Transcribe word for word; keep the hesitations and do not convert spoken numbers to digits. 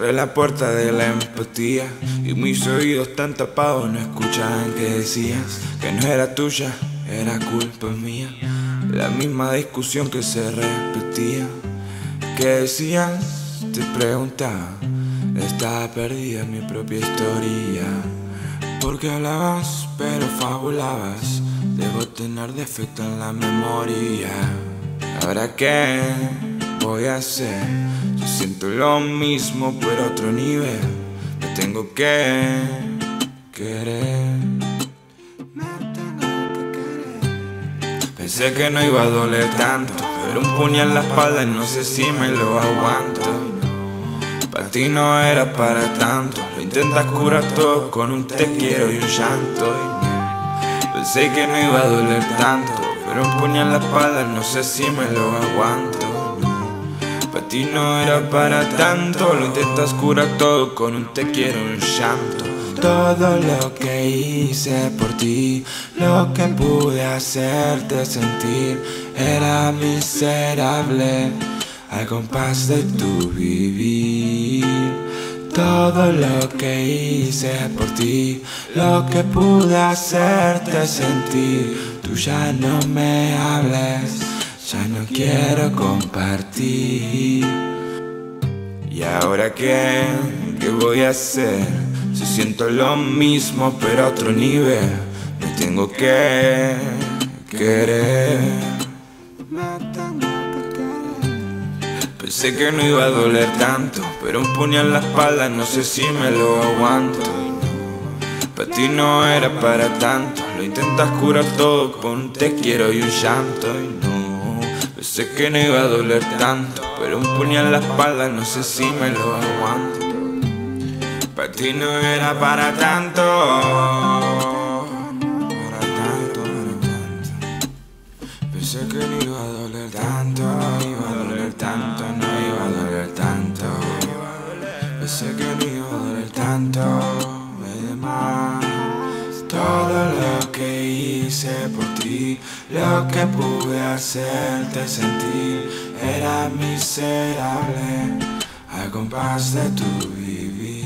Cerré la puerta de la empatía y mis oídos tan tapados no escuchaban que decías que no era tuya, era culpa mía. La misma discusión que se repetía, que decías, te preguntaba, estaba perdida en mi propia historia. Porque hablabas pero fabulabas, debo tener defecto en la memoria. ¿Ahora qué voy a hacer? Yo siento lo mismo pero a otro nivel. Me tengo que querer. Me tengo que querer. Pensé que no iba a doler tanto, pero un puñal en la espalda y no sé si me lo aguanto. Para ti no era para tanto, lo intentas curar todo con un te quiero y un llanto. Pensé que no iba a doler tanto, pero un puñal en la espalda no sé si me lo aguanto. Para ti no era para tanto, lo intentas curar todo con un te quiero y un llanto. Todo lo que hice por ti, lo que pude hacerte sentir, era miserable al compás de tu vivir. Todo lo que hice por ti, lo que pude hacerte sentir, tú ya no me hables, ya no quiero compartir. ¿Y ahora qué? ¿Qué voy a hacer? Si siento lo mismo pero a otro nivel, me tengo que querer. Pensé que no iba a doler tanto, pero un puñal en la espalda no sé si me lo aguanto. Para ti no era para tanto, lo intentas curar todo con un te quiero y un llanto. Y no, pensé que no iba a doler tanto, pero un puñal en la espalda no sé si me lo aguanto. Para ti no era para tanto, para tanto, para tanto. Pensé que no iba a doler tanto, iba a doler tanto, no iba a doler tanto. Pensé que no iba a doler tanto, además. Todo lo que hice por ti, lo que pude hacerte sentir, era miserable al compás de tu vivir.